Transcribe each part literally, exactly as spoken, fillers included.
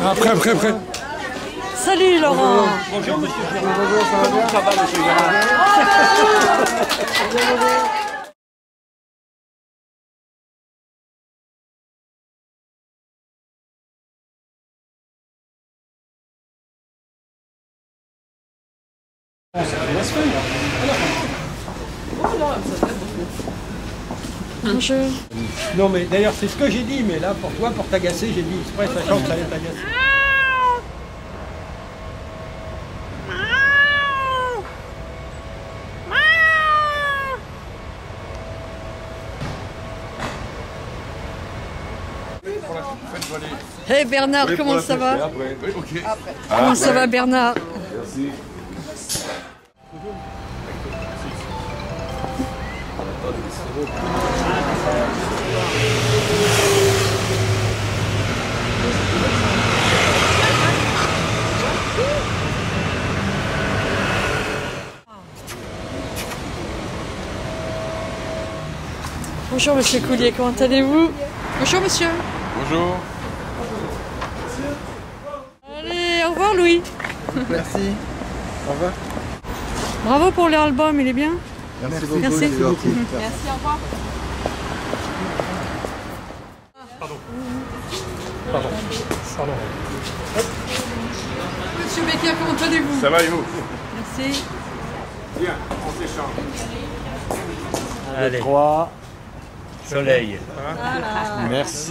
Après, après, après. Salut Laurent. Bonjour monsieur Gérard. Bonjour, ça va bien? Ça va monsieur Gérard. Bonjour. Non mais d'ailleurs c'est ce que j'ai dit, mais là pour toi, pour t'agacer, j'ai dit exprès, sachant que ça allait t'agacer. Hey Bernard, comment ça va? Après. Okay. Après. Comment ça va Bernard? Merci. Bonjour Monsieur Coulier, comment allez-vous? Bonjour Monsieur. Bonjour. Allez, au revoir Louis. Merci. Au revoir. Bravo pour l'album, il est bien? Merci beaucoup. Merci. Merci, beaucoup. Merci, au revoir. Pardon. Pardon. Pardon. Monsieur Becker, comment allez-vous? Ça va et vous? Merci. Bien, on s'échange. Allez. trois. Soleil. Voilà. Merci.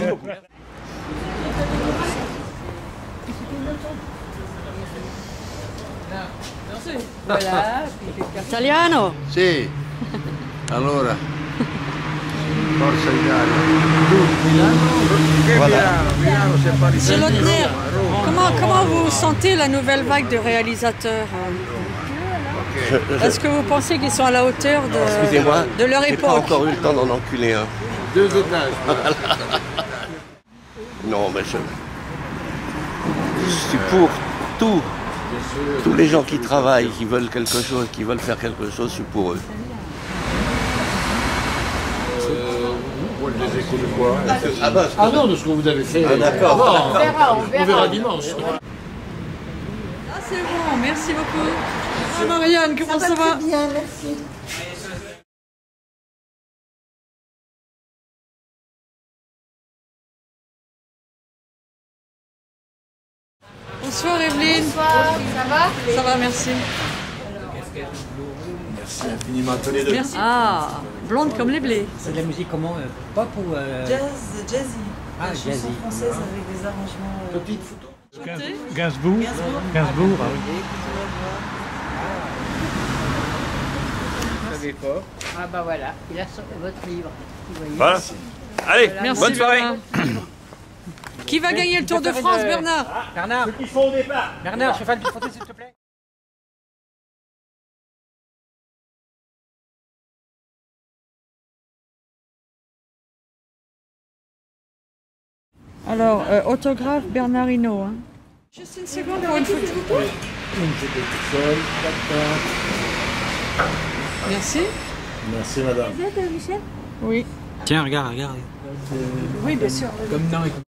Voilà. Italiano. Sì. Allora. Forza Italia. Voilà. Monsieur Lautner, comment, comment vous sentez la nouvelle vague de réalisateurs? Est-ce que vous pensez qu'ils sont à la hauteur de, Excusez-moi, de leur j'ai pas époque? encore eu le temps d'en enculer un. Deux étages. Non, mais je, je suis pour tout. Tous les gens qui travaillent, qui veulent quelque chose, qui veulent faire quelque chose, je suis pour eux. Moi, je les écoute de quoi? Ah, bah, Ah non, de ce que vous avez fait. Ah, d'accord. On verra, on verra. On verra dimanche. Ah, c'est bon, merci beaucoup. Ah, Marianne, comment ça, va? Bien, merci. Bonsoir Evelyne. Bonsoir, ça va? Ça va, merci. Merci infiniment. Tenez de... Merci. Ah, blonde comme les blés. C'est de la musique comment euh, pop ou euh... Jazz, jazzy. Ah, Des jazzy. chansons françaises avec des arrangements. euh, Petite photo. Chantez. Gainsbourg. Gainsbourg. Gainsbourg, ah oui. Ah bah voilà, il a son- votre livre. Vous voyez. Voilà. Allez, Merci, bonne soirée. Bernard. Qui va gagner le Tour de France, Bernard? Bernard, Ils sont au départ. Bernard, je fais une petite photo s'il te plaît. Alors, euh, autographe Bernard Hinault. Hein. Juste une seconde pour une photo. Une photo toute seule. Merci. Merci madame. Oui. Tiens, regarde, regarde. Oui, bien sûr. Comme dans